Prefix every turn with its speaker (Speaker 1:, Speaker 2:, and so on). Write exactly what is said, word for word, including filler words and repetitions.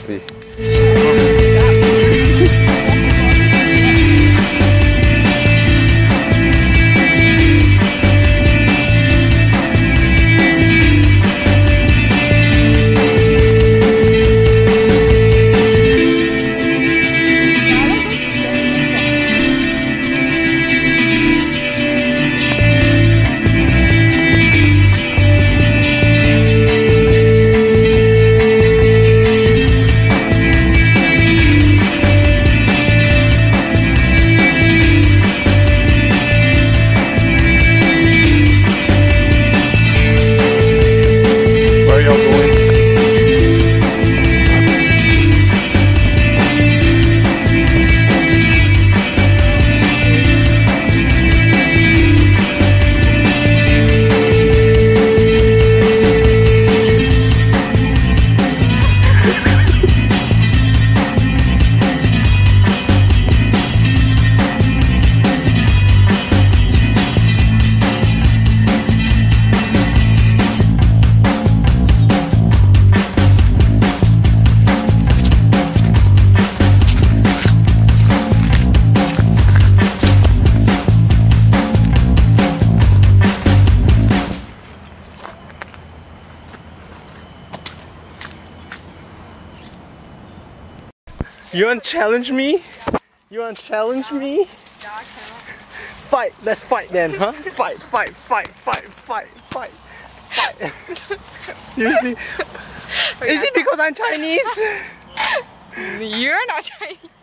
Speaker 1: see. You wanna challenge me? You wanna challenge me?
Speaker 2: Yeah, I cannot.
Speaker 1: Fight! Let's fight then, huh? Fight, fight, fight, fight, fight, fight, fight. Seriously? Is it because I'm Chinese?
Speaker 2: You're not Chinese.